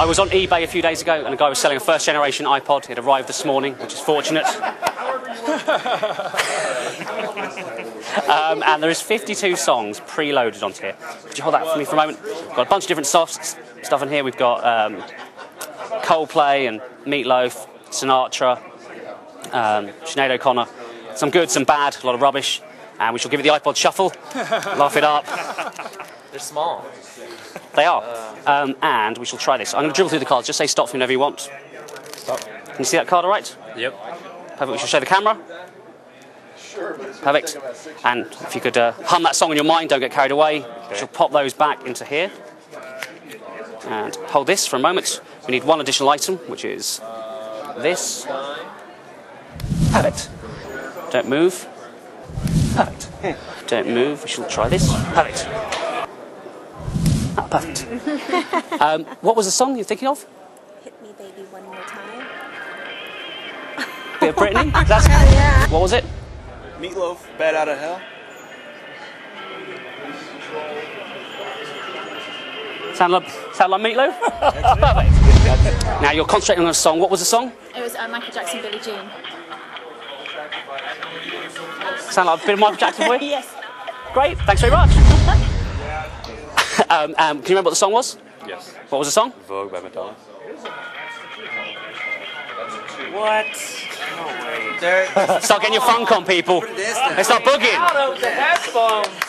was on eBay a few days ago and a guy was selling a first generation iPod. It arrived this morning, which is fortunate. And there is 52 songs preloaded onto here. Could you hold that for me for a moment? We've got a bunch of different stuff in here. We've got Coldplay and Meatloaf, Sinatra, Sinead O'Connor. Some good, some bad, a lot of rubbish. And we shall give it the iPod shuffle, laugh it up. They're small. They are. And we shall try this. I'm going to dribble through the cards. Just say stop whenever you want. Stop. Can you see that card all right? Yep. Perfect. We shall show the camera. Perfect. And if you could hum that song in your mind, don't get carried away. We shall pop those back into here. And hold this for a moment. We need one additional item, which is this. Perfect. Don't move. Perfect. Don't move. We shall try this. Perfect. Ah, perfect. What was the song you're thinking of? Hit me, baby, one more time. Bit of Britney? That's, Yeah. what was it? Meatloaf, Bad Out of Hell. Sound like Meatloaf? Perfect. Now you're concentrating on a song. What was the song? It was Michael Jackson, Billie Jean. Sound like a bit of Michael Jackson for you? Yes. Great, thanks very much. Can you remember what the song was? Yes. What was the song? Vogue by Madonna. What? No way. Start getting your funk on, people. Let's start boogieing. Out of the headphones.